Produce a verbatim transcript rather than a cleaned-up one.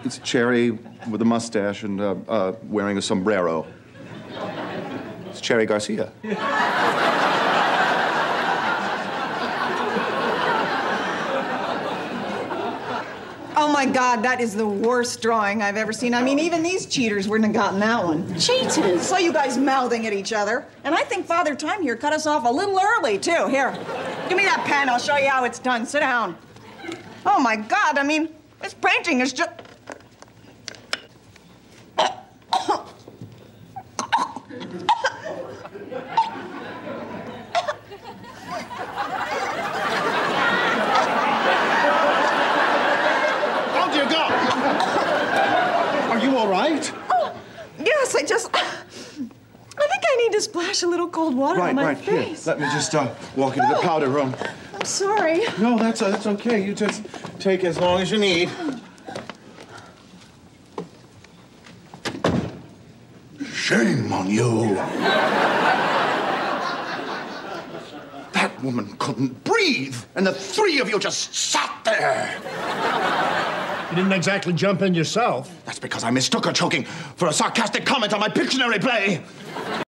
it's Cherry with a mustache and uh, uh, wearing a sombrero. It's Cherry Garcia. Oh, my God, that is the worst drawing I've ever seen. I mean, even these cheaters wouldn't have gotten that one. Cheaters? Saw you guys mouthing at each other. And I think Father Time here cut us off a little early, too. Here, give me that pen. I'll show you how it's done. Sit down. Oh, my God, I mean, this painting is just... Are you all right? Oh, yes, I just... I think I need to splash a little cold water right, on my right, face. Here. Let me just uh, walk into the powder room. I'm sorry. No, that's, uh, that's okay. You just take as long as you need. Shame on you. That woman couldn't breathe, and the three of you just sat there. You didn't exactly jump in yourself. That's because I mistook her choking for a sarcastic comment on my Pictionary play.